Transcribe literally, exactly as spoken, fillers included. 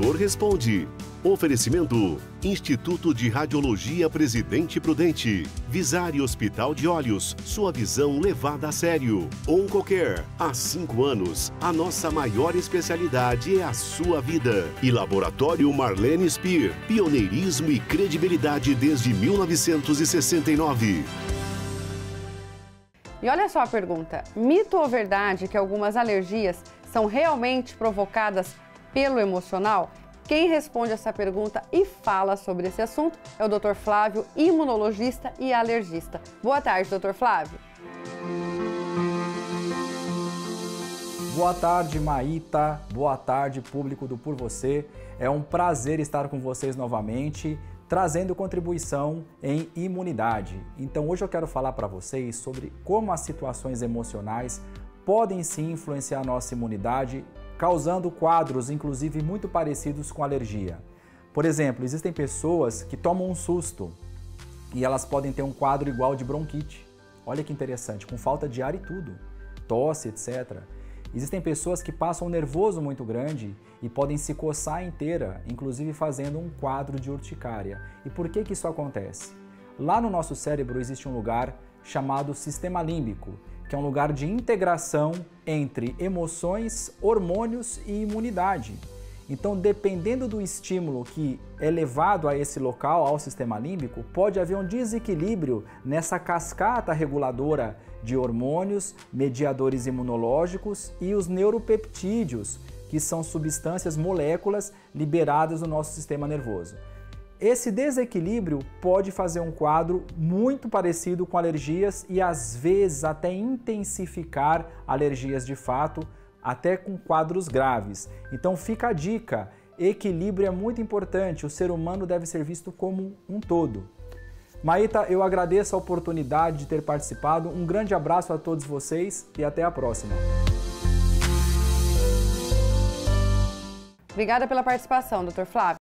doutor Responde. Oferecimento: Instituto de Radiologia Presidente Prudente, Visari Hospital de Olhos, sua visão levada a sério. Oncocare, há cinco anos, a nossa maior especialidade é a sua vida. E Laboratório Marlene Spear, pioneirismo e credibilidade desde mil novecentos e sessenta e nove. E olha só a pergunta: mito ou verdade que algumas alergias são realmente provocadas pelo emocional? Quem responde essa pergunta e fala sobre esse assunto é o doutor Flávio, imunologista e alergista. Boa tarde, doutor Flávio. Boa tarde, Maíta. Boa tarde, público do Por Você. É um prazer estar com vocês novamente, trazendo contribuição em imunidade. Então hoje eu quero falar para vocês sobre como as situações emocionais podem sim influenciar a nossa imunidade, causando quadros, inclusive, muito parecidos com alergia. Por exemplo, existem pessoas que tomam um susto e elas podem ter um quadro igual de bronquite. Olha que interessante, com falta de ar e tudo, tosse, etcétera. Existem pessoas que passam um nervoso muito grande e podem se coçar inteira, inclusive fazendo um quadro de urticária. E por que que isso acontece? Lá no nosso cérebro existe um lugar chamado sistema límbico, que é um lugar de integração entre emoções, hormônios e imunidade. Então, dependendo do estímulo que é levado a esse local, ao sistema límbico, pode haver um desequilíbrio nessa cascata reguladora de hormônios, mediadores imunológicos e os neuropeptídeos, que são substâncias, moléculas liberadas no nosso sistema nervoso. Esse desequilíbrio pode fazer um quadro muito parecido com alergias e às vezes até intensificar alergias de fato, até com quadros graves. Então fica a dica, equilíbrio é muito importante, o ser humano deve ser visto como um todo. Maíta, eu agradeço a oportunidade de ter participado, um grande abraço a todos vocês e até a próxima. Obrigada pela participação, doutor Flávio.